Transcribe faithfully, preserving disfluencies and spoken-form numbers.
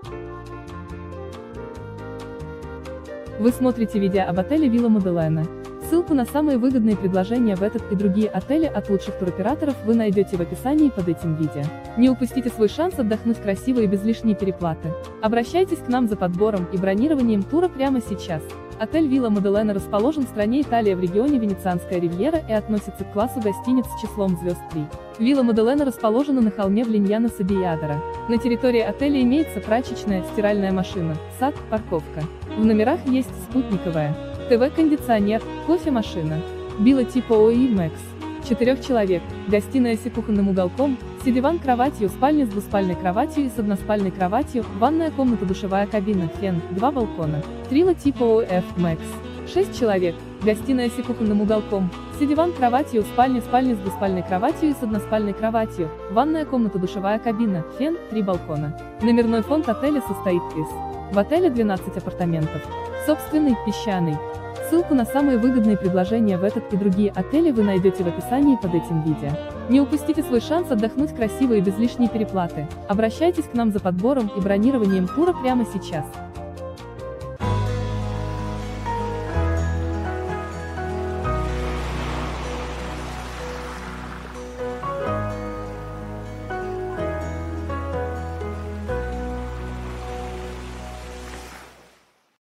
Вы смотрите видео об отеле Вилла Маделена. Ссылку на самые выгодные предложения в этот и другие отели от лучших туроператоров вы найдете в описании под этим видео. Не упустите свой шанс отдохнуть красиво и без лишней переплаты. Обращайтесь к нам за подбором и бронированием тура прямо сейчас. Отель Вилла Маделена расположен в стране Италия в регионе Венецианская ривьера и относится к классу гостиниц с числом звезд три. Вилла Маделена расположена на холме в Линьяно-Сабиядоро. На территории отеля имеется прачечная, стиральная машина, сад, парковка. В номерах есть спутниковая ТВ-кондиционер, кофемашина. Билла типа о и Мэкс. Четырех человек, гостиная с кухонным уголком, си-диван кроватью, спальня с двуспальной кроватью и с односпальной кроватью, ванная комната, душевая кабина, фен, два балкона. Трилла типа о эф Мэкс. Шесть человек, гостиная с кухонным уголком, си-диван кроватью, спальня, спальня с двуспальной кроватью и с односпальной кроватью, ванная комната, душевая кабина, фен, три балкона. Номерной фонд отеля состоит из: в отеле двенадцать апартаментов, собственный, песчаный. Ссылку на самые выгодные предложения в этот и другие отели вы найдете в описании под этим видео. Не упустите свой шанс отдохнуть красиво и без лишней переплаты. Обращайтесь к нам за подбором и бронированием тура прямо сейчас.